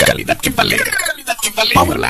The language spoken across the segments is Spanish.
Calidad que vale. Powerline.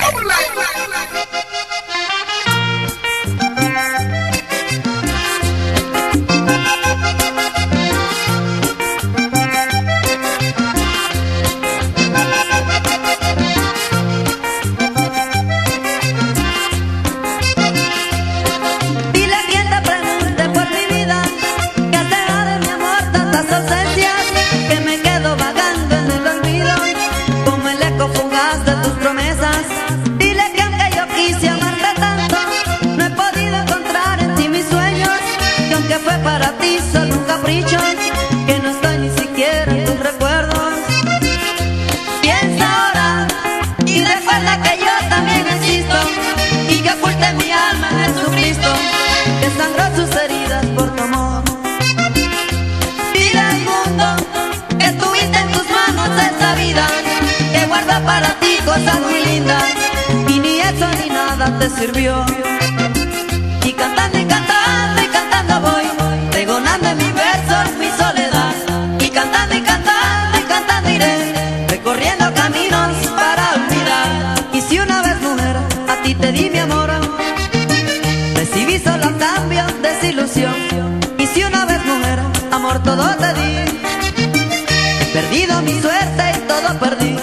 Que no estoy ni siquiera en tus recuerdos. Piensa ahora y recuerda que yo también existo y que oculté mi alma en Jesucristo, que sangró sus heridas por tu amor. Dile al mundo que tuviste en tus manos esta vida, que guarda para ti cosas muy lindas, y ni eso ni nada te sirvió. Y cantando y cantando y cantando voy, pregonando en mis versos mi soledad. Y cantando y cantando y cantando iré, recorriendo caminos para olvidar. Y si una vez, mujer, a ti te di mi amor, recibí solo a cambio desilusión. Y si una vez, mujer, amor todo te di, he perdido mi suerte y todo perdí.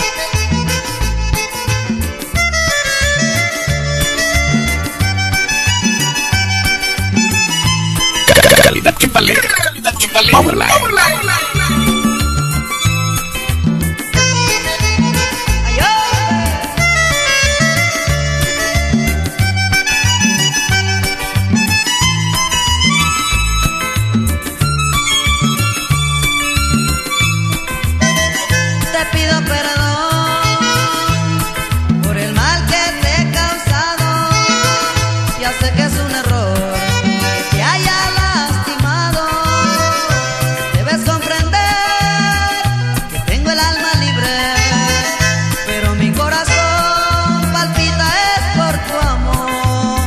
Calidad que vale. Powerline. Te pido perdón por el mal que te he causado. Ya sé que es un error que te haya lastimado. Debes comprender que tengo el alma libre, pero mi corazón palpita es por tu amor.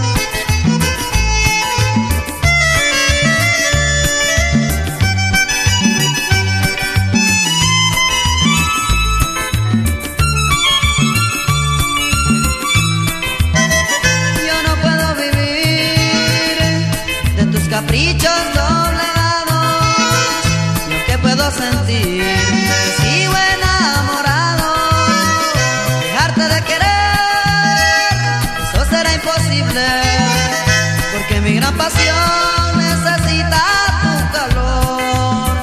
Yo no puedo vivir de tus caprichos doblegados. Lo que puedo sentir, que sigo enamorado. Dejarte de querer, eso será imposible, porque mi gran pasión necesita tu calor.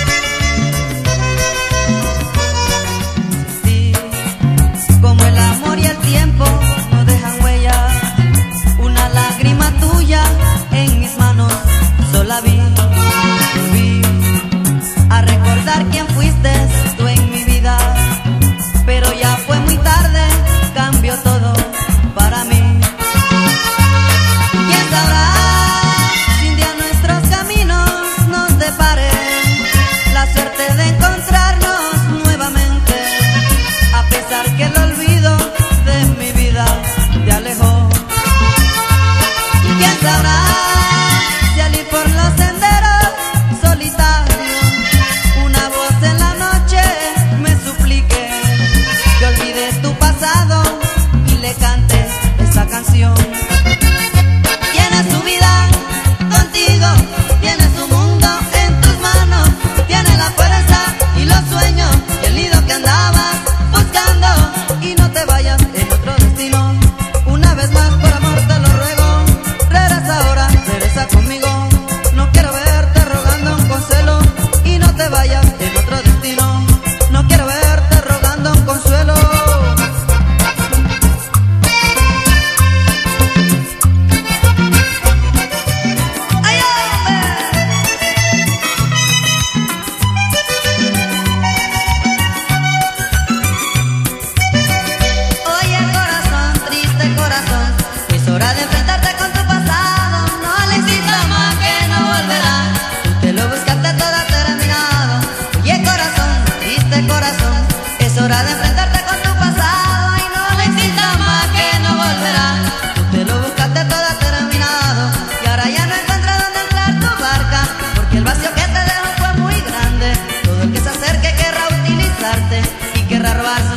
Sí, como el amor y el tiempo no dejan huella, una lágrima tuya en mis manos sola vi. Volví a recordar quién fuiste tú en mi vida, pero ya fue muy tarde, cambió todo para mí. ¿Quién sabrá si un día nuestros caminos nos deparen la suerte de encontrarnos nuevamente, a pesar que el olvido de mi vida te alejó? ¿Y quién sabrá si al ir por los senderos solitarios una voz en la noche me suplique que olvide tu pasado y le cante esa canción? Tienes tu vida contigo, tienes tu mundo en tus manos, tienes la fuerza y los sueños y el nido que andabas buscando. Y no te vayas en otro destino, una vez más por amor te lo ruego. Regresa ahora, regresa conmigo, no quiero verte rogando con celo. Y no te vayas en otro destino, no quiero verte rogando un consuelo. ¡Ay, hombre! Oye, corazón, triste corazón, es hora de enfrentarte con tu pasado. No le insistas más, que no volverá. Tú te lo buscaste todo terminado. Oye, corazón, triste corazón, es hora de enfrentarte con tu pasado. Y no le insistas más, que no volverá. Tú te lo buscaste todo terminado, y ahora ya no encuentras dónde entrar tu barca, porque el vacío que te dejó fue muy grande. Todo el que se acerque querrá utilizarte y querrá robar su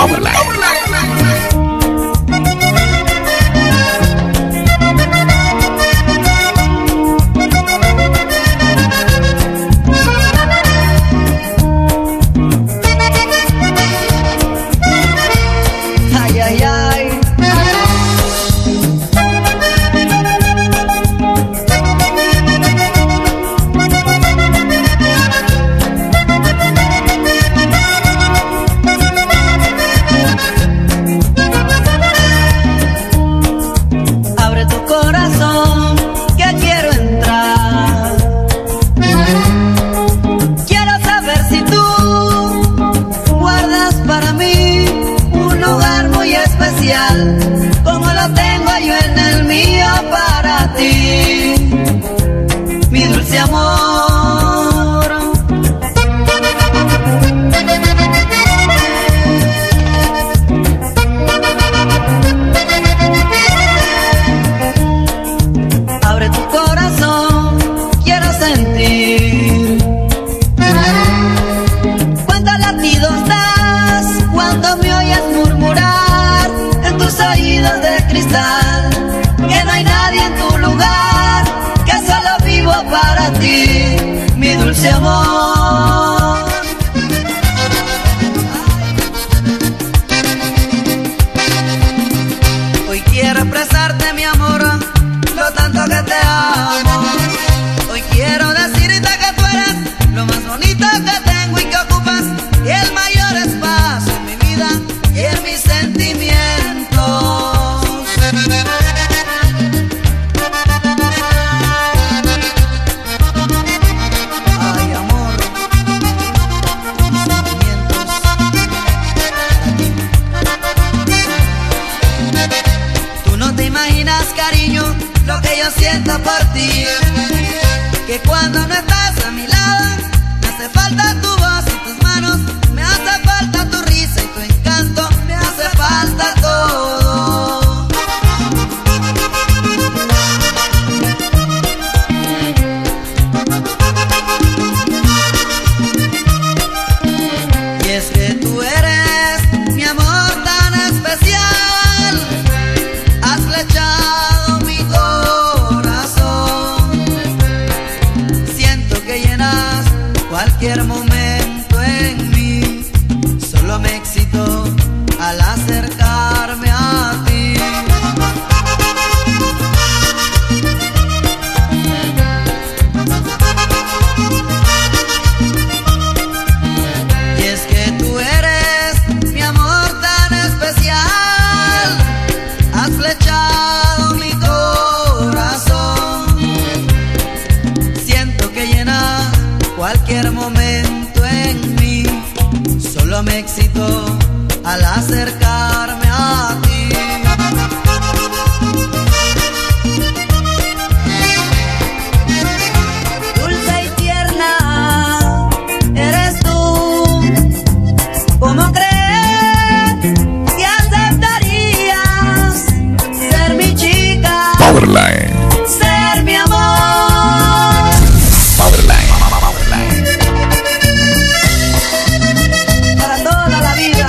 Powerline. Ay, ay, ay. Abre tu corazón, que quiero entrar. Quiero saber si tú guardas para mí un lugar muy especial, como lo tengo yo en el mío para ti, mi dulce amor. Abre tu corazón, quiero sentir cuántos latidos das cuando me oyes murmurar en tus oídos de cristal, que no hay nadie en tu lugar, que solo vivo para ti, mi dulce amor. Hoy quiero expresarte mi amor, lo tanto que te amo. Hoy quiero decirte que tú eres lo más bonito que tengo y que ocupas el mayor espacio en mi vida y en mis sentimientos. Ay, amor, mis sentimientos para ti. Tú no te imaginas, cariño, lo que yo siento por ti, que cuando no estás a mi lado me hace falta tu voz y tus manos, me hace falta tu risa y tu encanto, me hace falta todo. Y es que tú eres mi amor tan especial, has flechado mi corazón, siento que llenas cualquier momento en mí, solo me excito al acercarme a ti. Y es que tú eres mi amor tan especial, has flechado mi corazón, siento que llenas cualquier momento en mí, solo me excito al acercarme a ti. Dulce y tierna eres tú, ¿cómo crees que aceptarías ser mi chica, Powerline. ser mi amor? Powerline. Powerline. Para toda la vida.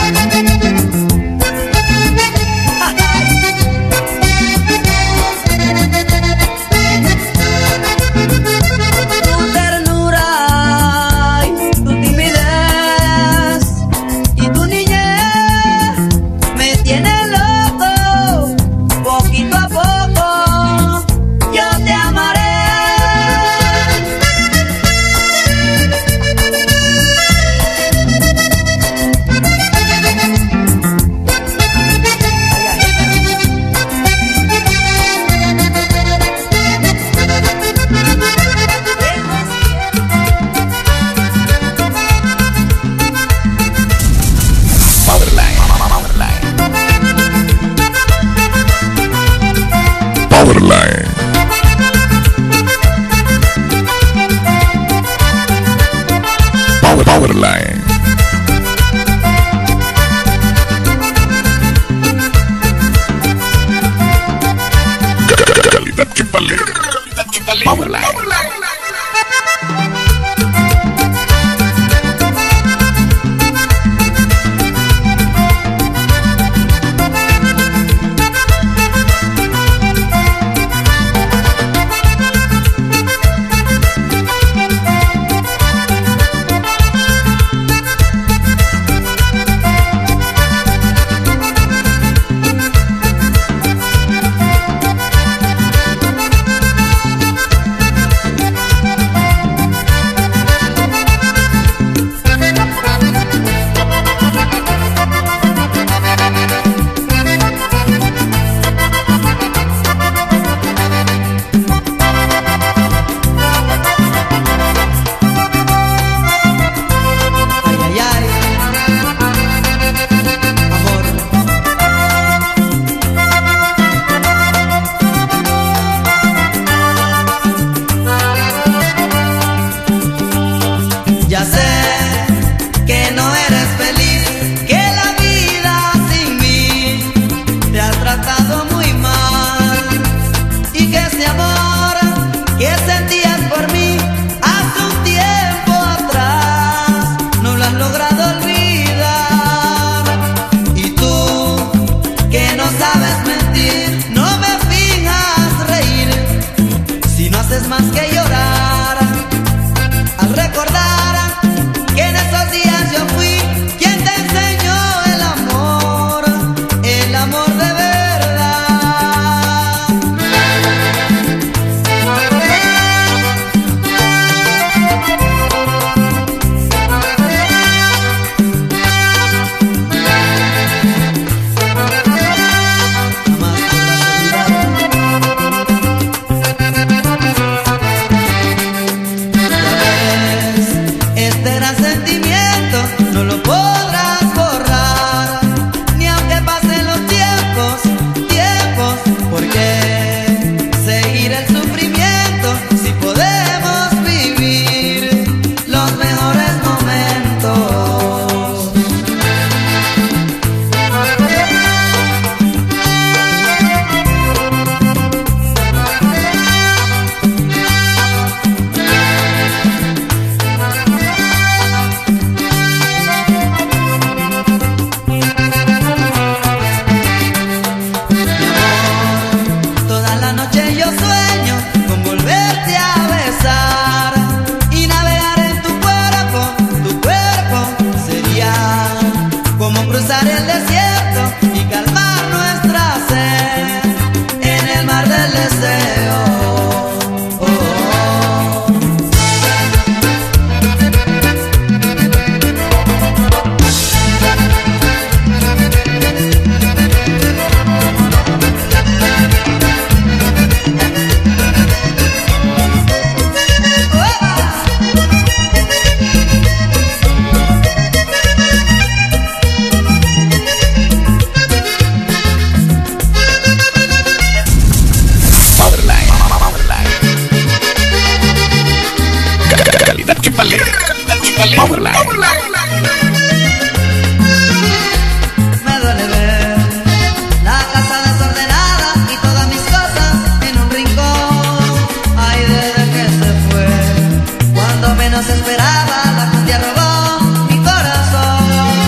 Tu ternura y tu timidez y tu niñez me tienen loco, poquito a poco yo te amaré. Powerline. Powerline. Powerline. Powerline. Calidad Chimpale. Powerline. desierto y calmar nuestra sed en el mar del deseo. Powerline. Me duele ver la casa desordenada y todas mis cosas en un rincón. Ay, desde que se fue, cuando menos esperaba, la cumbia robó mi corazón.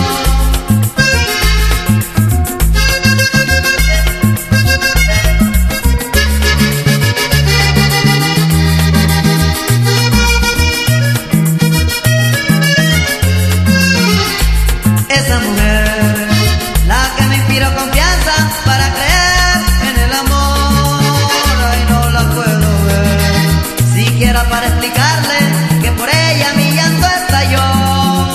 Esa mujer, la que me inspiró confianza para creer en el amor, ay, no la puedo ver, siquiera para explicarle que por ella mi llanto estalló.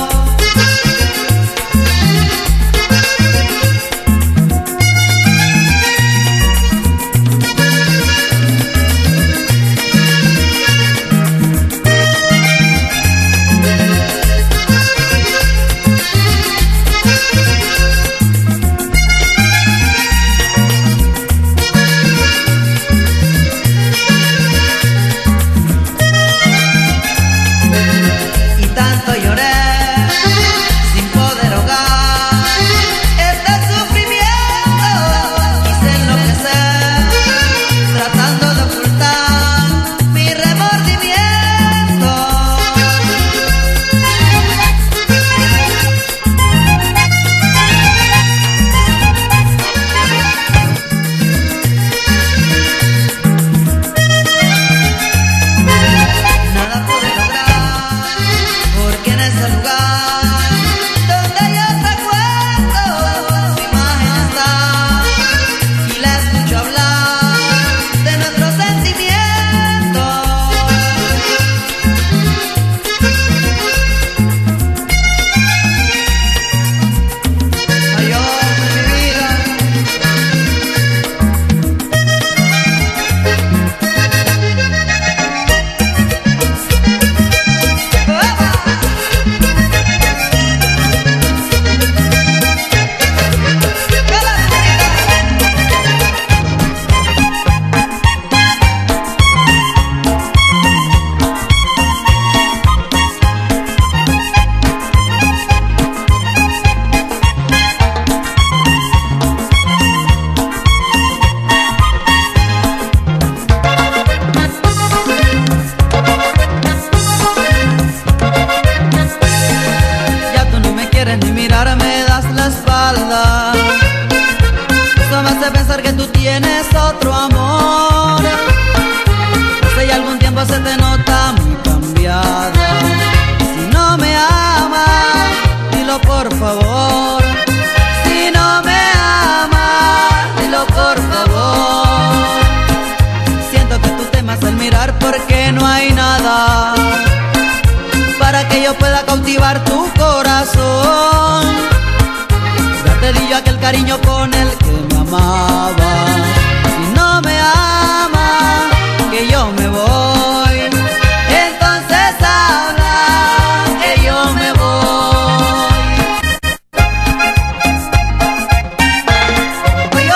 Ni mirar, me das la espalda. Eso me hace pensar que tú tienes otro amor. Hace ya algún tiempo se te nota muy cambiada. Si no me amas, dilo por favor. Si no me amas, dilo por favor. Siento que tú temas al mirar porque no hay nada para que yo pueda cautivar tu corazón. Ya te di yo aquel cariño con el que me amaba. Si no me amas, que yo me voy, entonces habla, que yo me voy. Oye,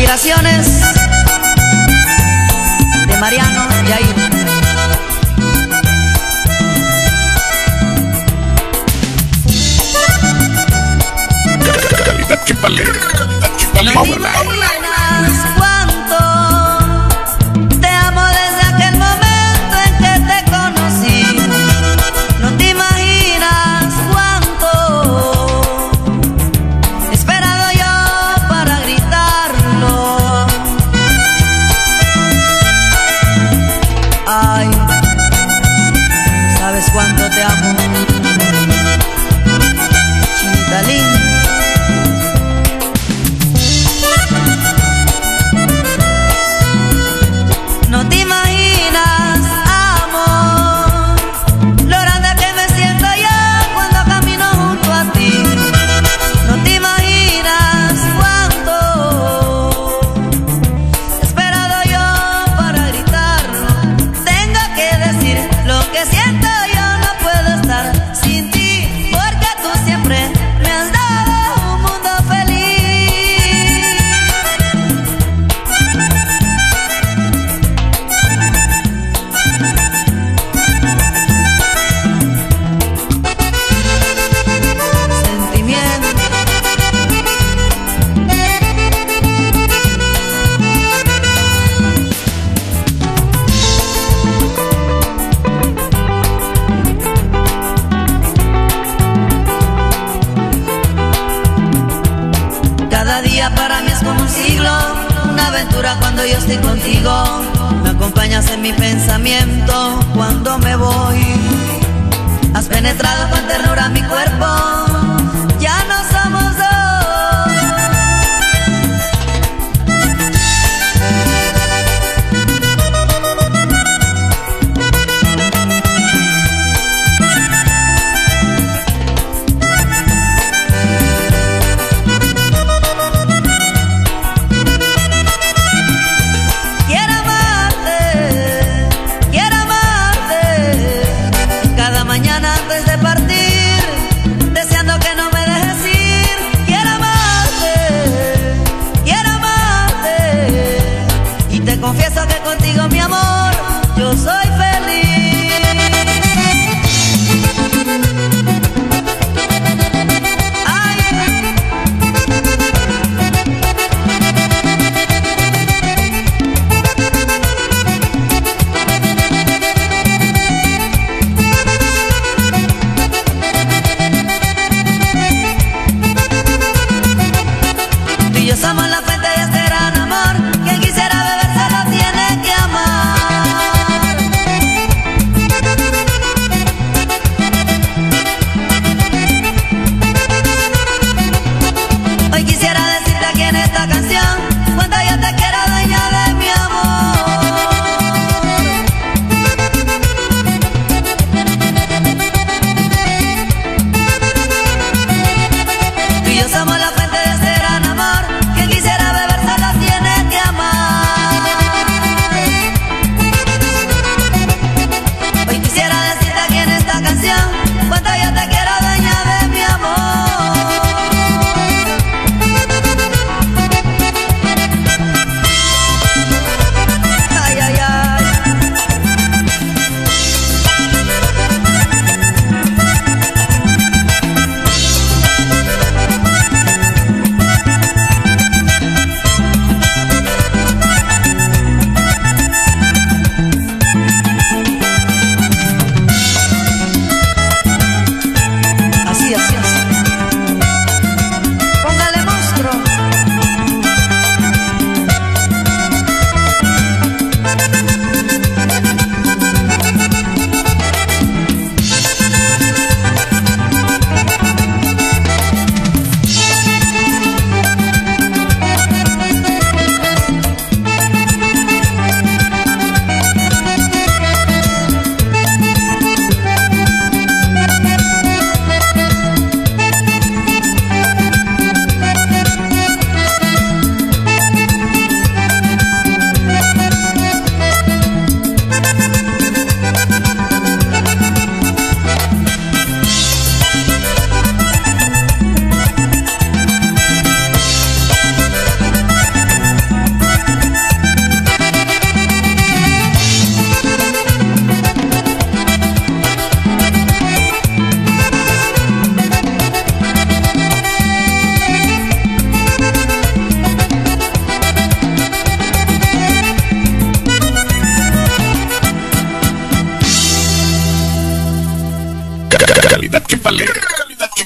Inspiraciones de Mariano Yair. Calidad que vale. No te imaginas cuánto te amo desde aquel momento en que te conocí. No te imaginas cuánto he esperado yo para gritarlo. Ay, ¿sabes cuánto te amo, chinita linda? No te imaginas, amor, lo grande que me siento yo cuando camino junto a ti. No te imaginas cuánto he esperado yo para gritarlo. Tengo que decir lo que siento, yo no puedo estar sin ti, porque tú siempre me has dado un mundo feliz. Sentimiento. Cada día para mí es como un siglo, una aventura cuando yo estoy contigo. Me acompañas en mi pensamiento cuando me voy. Has penetrado con ternura mi cuerpo, ya no somos dos. Quiero amarte, cada mañana antes de partir, deseando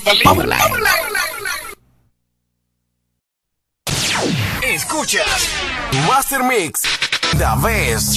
Powerline. Escuchas Master Mix, The Best.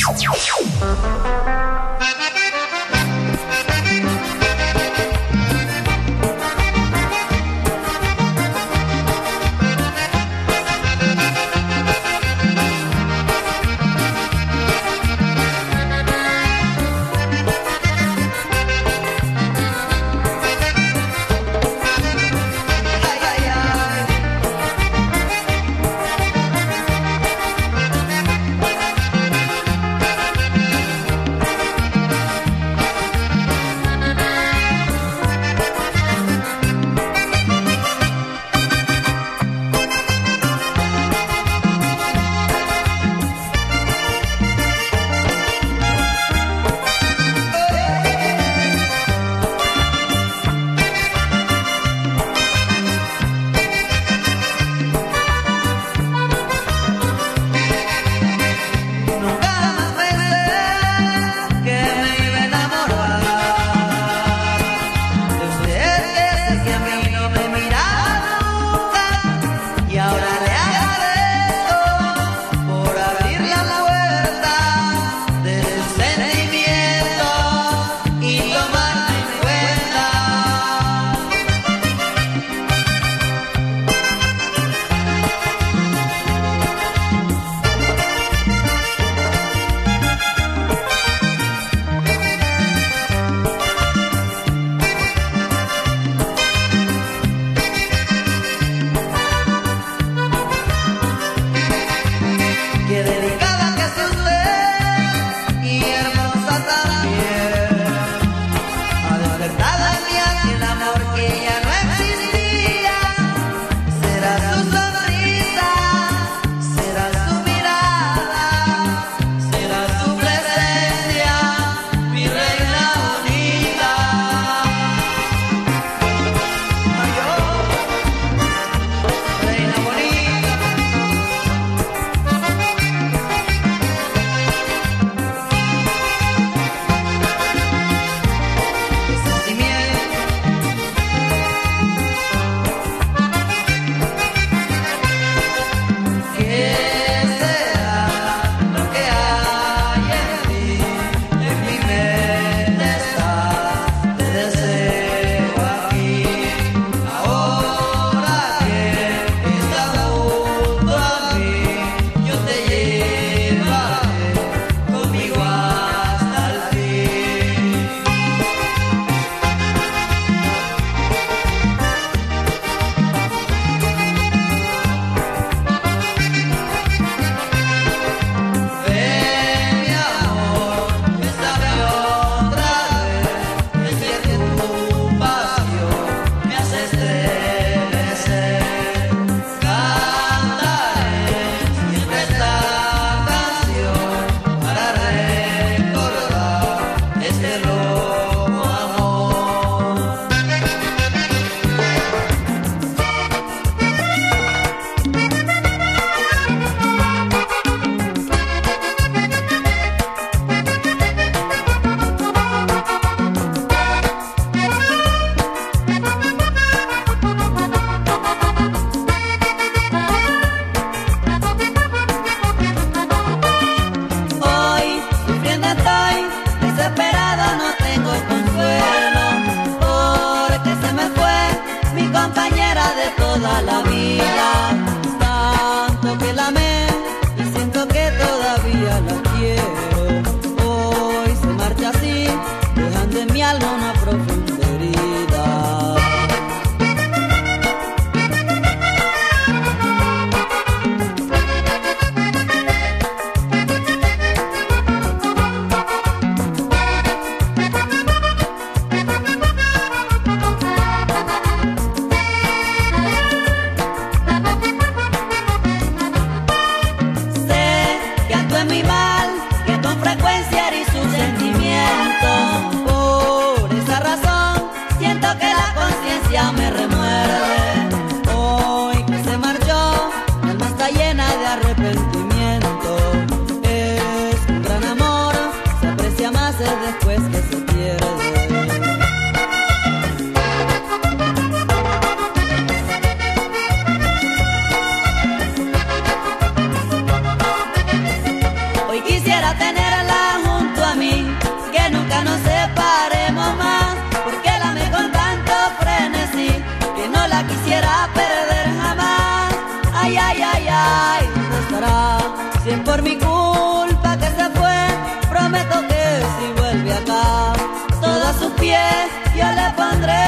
por mi culpa que se fue. Prometo que si vuelve acá, todo a sus pies yo le pondré.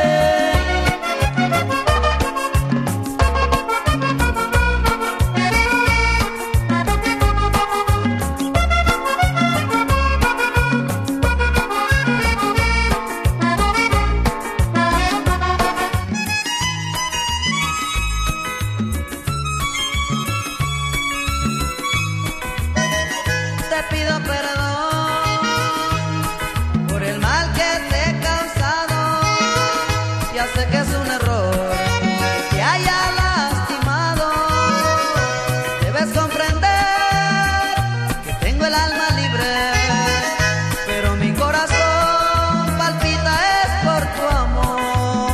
Te pido perdón por el mal que te he causado. Ya sé que es un error que haya lastimado. Debes comprender que tengo el alma libre, pero mi corazón palpita es por tu amor.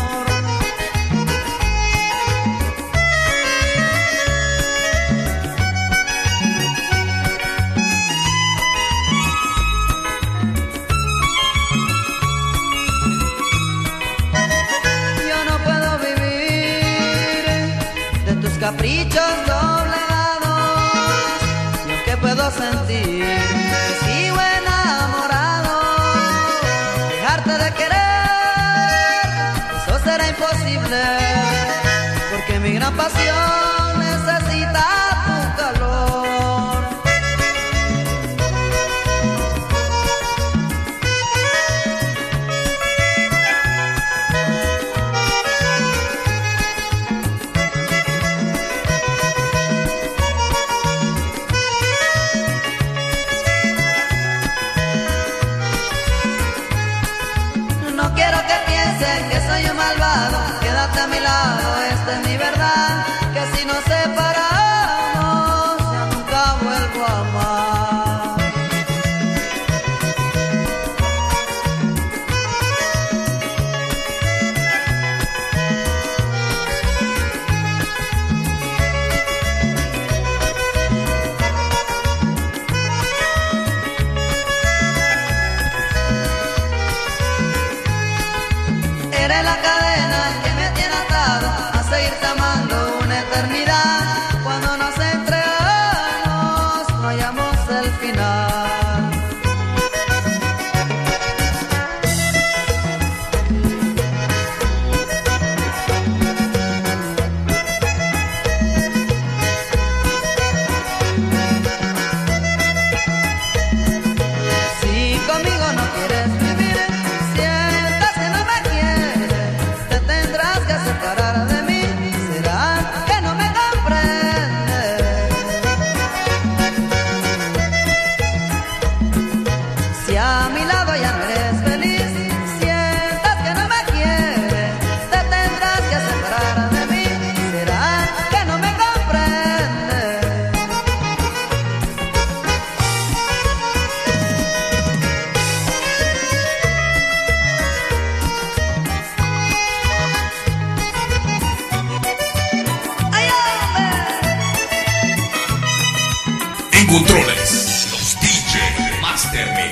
Caprichos doblegados, y aunque puedo sentir que sigo enamorado, dejarte de querer, eso será imposible, porque mi gran pasión necesita tu calor. No quiero que piensen que soy un malvado, quédate a mi lado, esta es mi verdad, que si nos separamos ya nunca vuelvo a amar. Eres la cadena que me tiene atado a seguirte amando una eternidad. Cuando nos entregamos no hallamos el final. Si conmigo no quieres vivir, sientas que no me quieres, te tendrás que separar de mí. ¿Será que no me comprendes? Si a mi lado ya no eres feliz, sientas que no me quieres, te tendrás que separar de mí. ¿Será que no me comprendes? ¡Ay, hombre! En controles, los DJ Master Mix.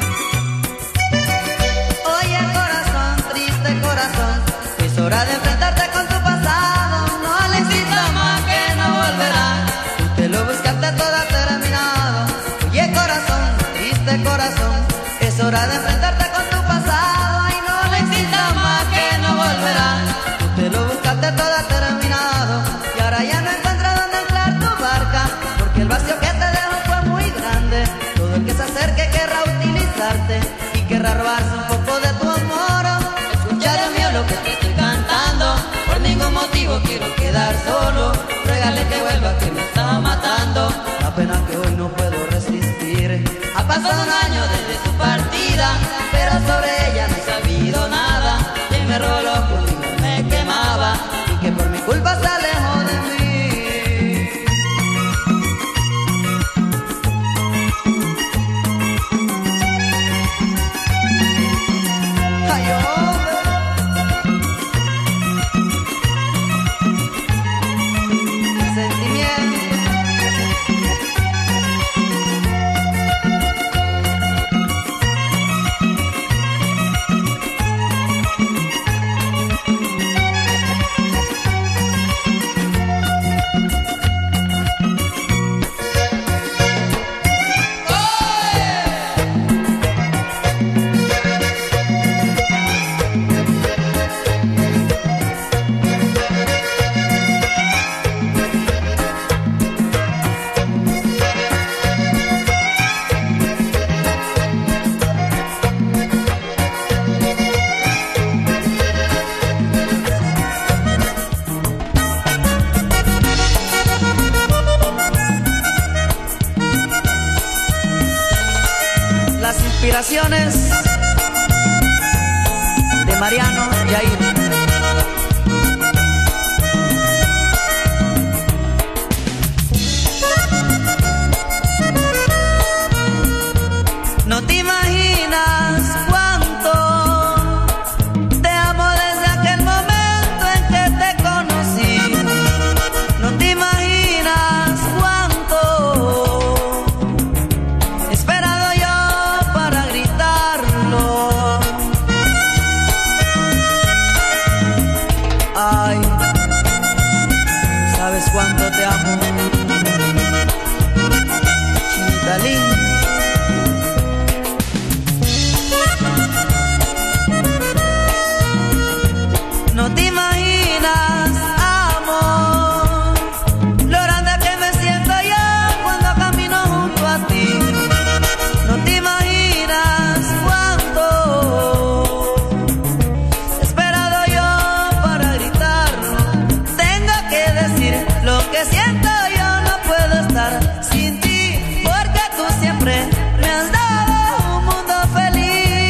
Oye corazón, triste corazón, es hora de enfrentarte con tu pasado. No le insistas más que no volverá, tú te lo buscaste todo terminado. Oye corazón, triste corazón, es hora de enfrentarte con tu pasado. Ay, no le insistas más que no volverá, tú te lo buscaste todo terminado. Y ahora ya no encuentras dónde anclar tu barca, porque el vacío que te dejó fue muy grande. Todo el que se acerque querrá utilizarte y querrá robarse un poco de tu amor. Escucha, Dios mío, lo que te estoy cantando. Por ningún motivo quiero quedar solo. Ruégale que vuelva, que me está matando. La pena que hoy no puedo resistir. Ha pasado un año desde su partida, pero sobre ella no he sabido nada. Quien me robó los pulmones me quemaba y que por mi culpa se alejó de mí. Ay, hombre. Sentimiento. Dedicaciones de Mariano Yair. No te imaginas cuánto te amo desde aquel momento en que te conocí. No te imaginas cuánto he esperado yo para gritarlo. Ay, ¿sabes cuánto te amo? Chinita linda. No te imaginas, amor, lo grande que me siento yo cuando camino junto a ti. No te imaginas cuánto he esperado yo para gritarlo. Tengo que decir lo que siento, yo no puedo estar sin ti, porque tú siempre me has dado un mundo feliz.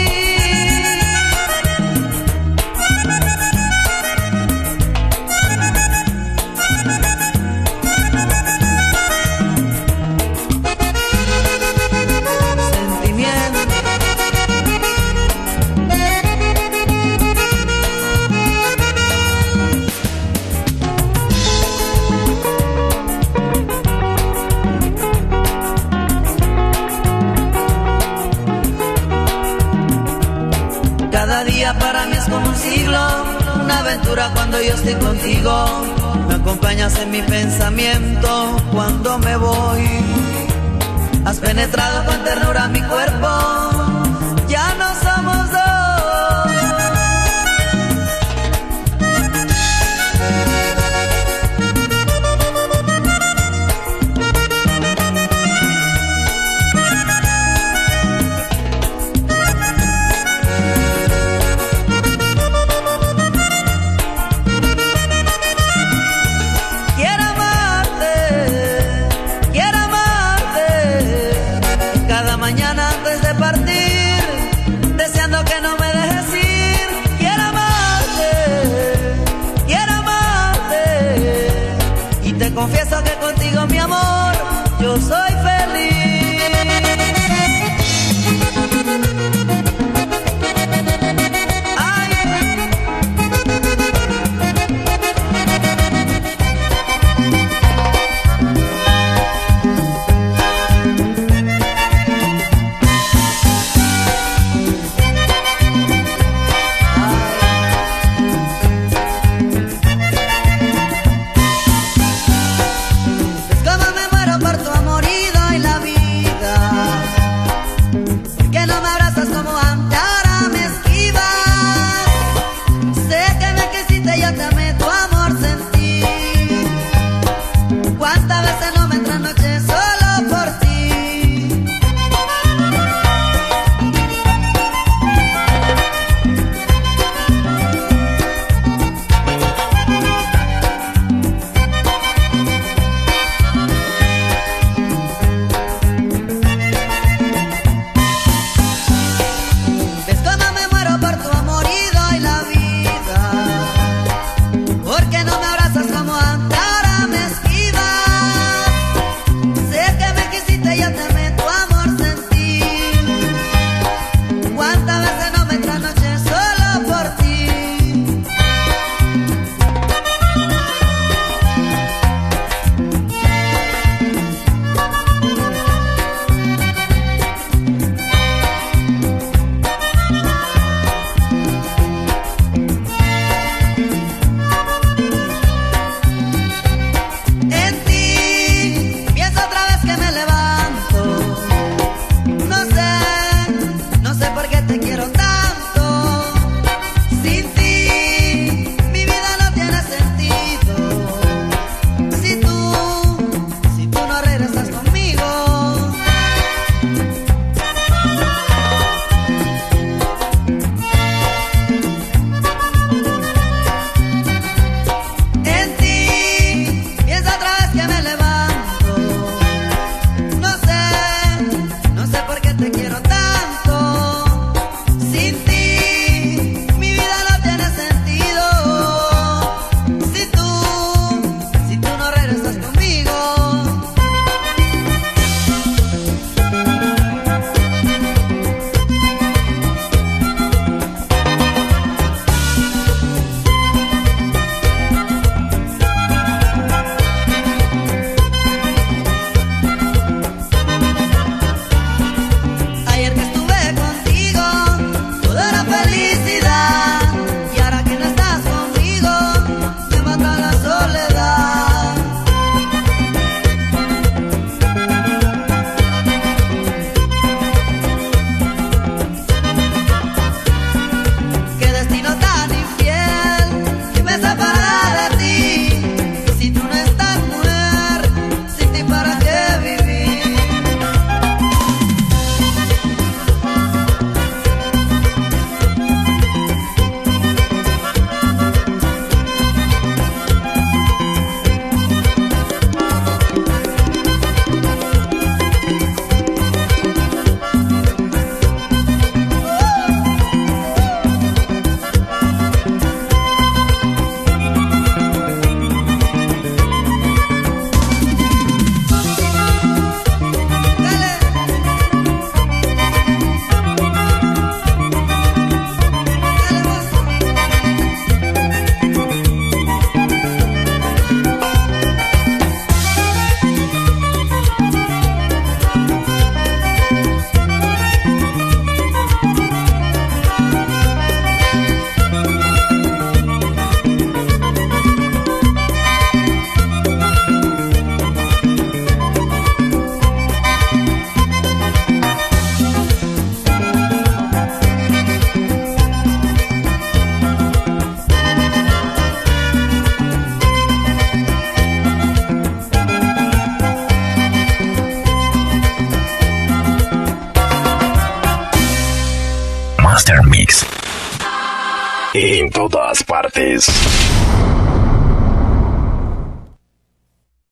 Cada día para mí es como un siglo, una aventura cuando yo estoy contigo. Me acompañas en mi pensamiento cuando me voy. Has penetrado con ternura mi cuerpo, ya no somos dos. Mañana antes de partir, deseando que no me dejes ir. Quiero amarte, y te confieso que contigo, mi amor, yo soy feliz. Como me muero por tu amor y Master Mix. En todas partes.